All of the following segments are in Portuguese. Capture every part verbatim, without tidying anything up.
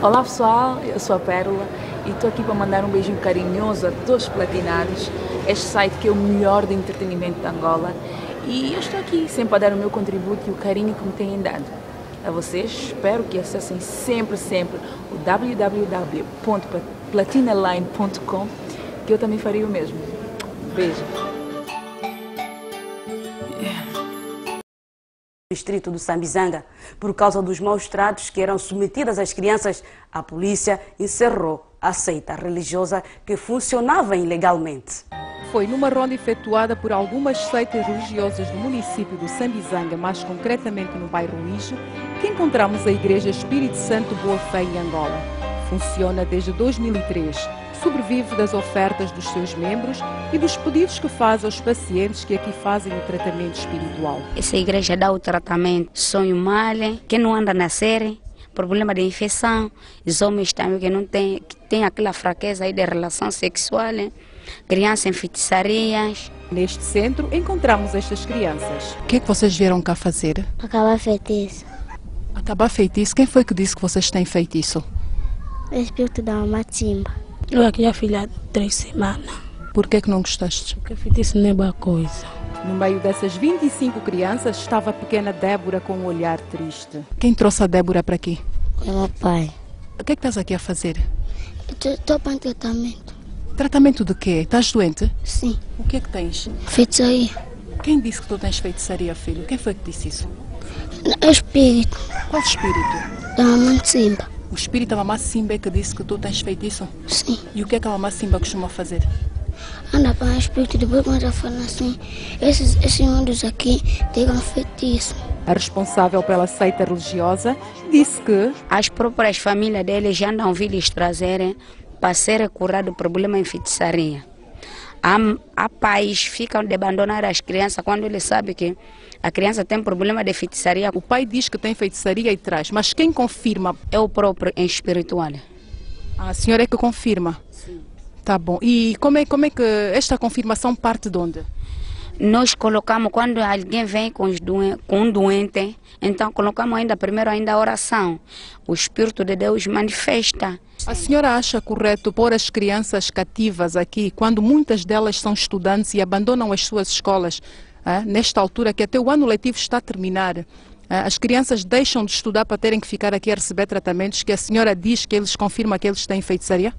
Olá pessoal, eu sou a Pérola e estou aqui para mandar um beijinho carinhoso a todos os platinados, este site que é o melhor de entretenimento de Angola, e eu estou aqui sempre a dar o meu contributo e o carinho que me têm dado. A vocês, espero que acessem sempre, sempre o w w w ponto platinaline ponto com, que eu também farei o mesmo. Beijo. Distrito do Sambizanga, por causa dos maus tratos que eram submetidas as crianças, a polícia encerrou a seita religiosa que funcionava ilegalmente. Foi numa ronda efetuada por algumas seitas religiosas do município do Sambizanga, mais concretamente no bairro Luísio, que encontramos a Igreja Espírito Santo Boa Fé em Angola. Funciona desde dois mil e três. Sobrevive das ofertas dos seus membros e dos pedidos que faz aos pacientes que aqui fazem o tratamento espiritual. Essa igreja dá o tratamento sonho mal, que não anda na série, problema de infecção, os homens também que não têm, que têm aquela fraqueza aí de relação sexual, crianças em feitiçarias. Neste centro encontramos estas crianças. O que é que vocês vieram cá fazer? Acabar feitiço. Acabar feitiço? Quem foi que disse que vocês têm feitiço? O espírito da matimba. Eu aqui já filha há três semanas. Por que é que não gostaste? Porque feitiço não é boa coisa. No meio dessas vinte e cinco crianças estava a pequena Débora com um olhar triste. Quem trouxe a Débora para aqui? É meu pai. O que é que estás aqui a fazer? Estou para tratamento. Tratamento de quê? Estás doente? Sim. O que é que tens? Feitiçaria. Quem disse que tu tens feitiçaria, filho? Quem foi que disse isso? É o espírito. Qual espírito? Da mamãe Simba. O espírito da mamá Simba é que disse que tu tens feitiço? Sim. E o que é que a mamá Simba costuma fazer? Anda para o espírito, depois quando ela fala assim, esses, esses mundos aqui têm feitiço. A responsável pela seita religiosa disse que as próprias famílias deles já andam vir lhes trazerem para ser curado o problema em feitiçaria. Há, há pais que ficam de abandonar as crianças quando eles sabem que a criança tem problema de feitiçaria. O pai diz que tem feitiçaria e traz, mas quem confirma? É o próprio espiritual. A senhora é que confirma? Sim. Tá bom. E como é, como é que esta confirmação parte de onde? Nós colocamos, quando alguém vem com, os doen com um doente, então colocamos ainda primeiro ainda a oração. O Espírito de Deus manifesta. A senhora acha correto pôr as crianças cativas aqui, quando muitas delas são estudantes e abandonam as suas escolas, ah, nesta altura que até o ano letivo está a terminar? Ah, as crianças deixam de estudar para terem que ficar aqui a receber tratamentos que a senhora diz que eles confirmam que eles têm feitiçaria?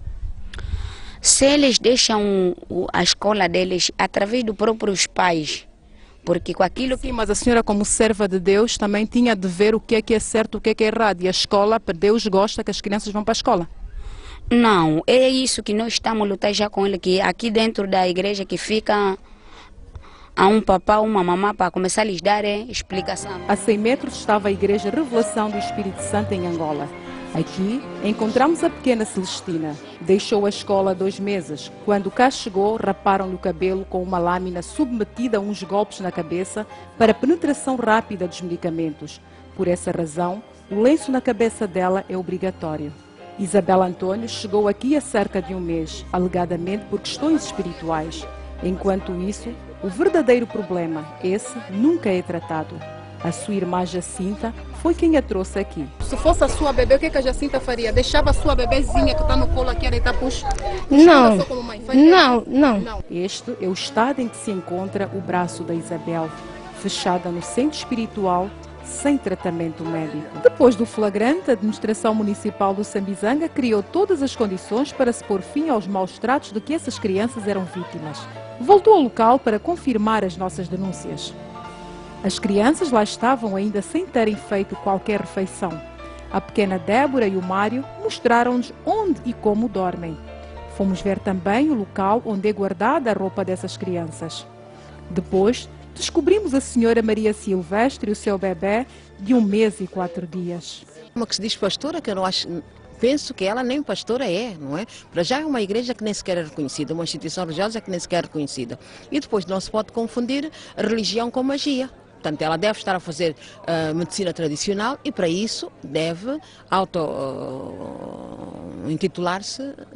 Se eles deixam a escola deles através dos próprios pais, porque com aquilo que... Sim, mas a senhora como serva de Deus também tinha de ver o que é que é certo, o que é que é errado. E a escola, Deus gosta que as crianças vão para a escola. Não, é isso que nós estamos a lutar já com ele, que aqui dentro da igreja que fica a um papá, uma mamã, para começar a lhes dar é, explicação. A cem metros estava a Igreja Revelação do Espírito Santo em Angola. Aqui encontramos a pequena Celestina. Deixou a escola há dois meses. Quando cá chegou, raparam-lhe o cabelo com uma lâmina submetida a uns golpes na cabeça para penetração rápida dos medicamentos. Por essa razão, o lenço na cabeça dela é obrigatório. Isabela Antônio chegou aqui há cerca de um mês, alegadamente por questões espirituais. Enquanto isso, o verdadeiro problema, esse, nunca é tratado. A sua irmã Jacinta foi quem a trouxe aqui. Se fosse a sua bebê, o que, é que a Jacinta faria? Deixava a sua bebezinha que está no colo aqui a deitar puxa? Não, não, não, não. Este é o estado em que se encontra o braço da Isabel, fechada no centro espiritual, sem tratamento médico. Depois do flagrante, a administração municipal do Sambizanga criou todas as condições para se pôr fim aos maus tratos de que essas crianças eram vítimas. Voltou ao local para confirmar as nossas denúncias. As crianças lá estavam ainda sem terem feito qualquer refeição. A pequena Débora e o Mário mostraram-nos onde e como dormem. Fomos ver também o local onde é guardada a roupa dessas crianças. Depois, descobrimos a senhora Maria Silvestre e o seu bebê de um mês e quatro dias. Uma que se diz pastora, que eu não acho... Penso que ela nem pastora é, não é? Para já é uma igreja que nem sequer é reconhecida, uma instituição religiosa que nem sequer é reconhecida. E depois não se pode confundir religião com magia. Portanto, ela deve estar a fazer uh, medicina tradicional e para isso deve auto-intitular-se uh,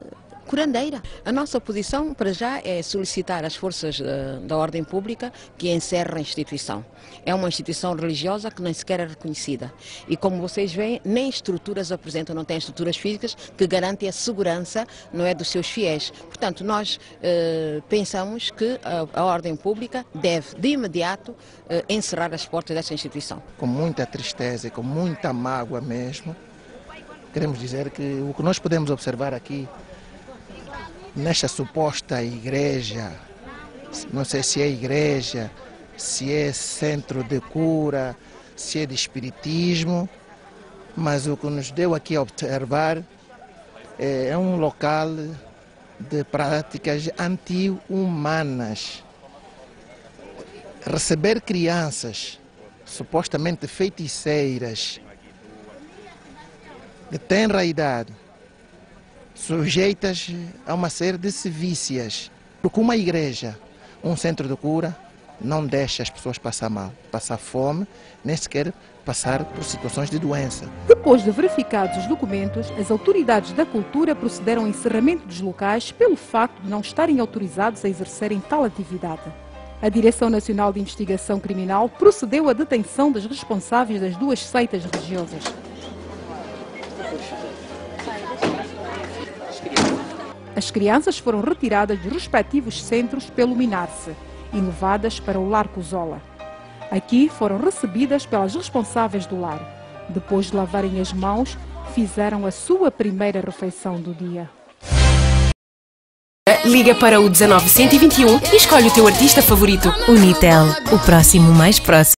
curandeira. A nossa posição, para já, é solicitar às forças uh, da ordem pública que encerrem a instituição. É uma instituição religiosa que nem sequer é reconhecida. E como vocês veem, nem estruturas apresentam, não tem estruturas físicas que garantem a segurança, não é, dos seus fiéis. Portanto, nós uh, pensamos que a, a ordem pública deve, de imediato, uh, encerrar as portas dessa instituição. Com muita tristeza e com muita mágoa mesmo, queremos dizer que o que nós podemos observar aqui, nesta suposta igreja, não sei se é igreja, se é centro de cura, se é de espiritismo, mas o que nos deu aqui a observar é, é um local de práticas anti-humanas. Receber crianças supostamente feiticeiras de tenra idade, sujeitas a uma série de sevícias. Porque uma igreja, um centro de cura, não deixa as pessoas passar mal, passar fome, nem sequer passar por situações de doença. Depois de verificados os documentos, as autoridades da cultura procederam ao encerramento dos locais pelo facto de não estarem autorizados a exercerem tal atividade. A Direção Nacional de Investigação Criminal procedeu à detenção dos responsáveis das duas seitas religiosas. As crianças foram retiradas dos respectivos centros pelo Minarse e levadas para o Lar Cuzola. Aqui foram recebidas pelas responsáveis do lar. Depois de lavarem as mãos, fizeram a sua primeira refeição do dia. Liga para o dezenove cento e vinte e um e escolhe o teu artista favorito. Unitel, o próximo mais próximo.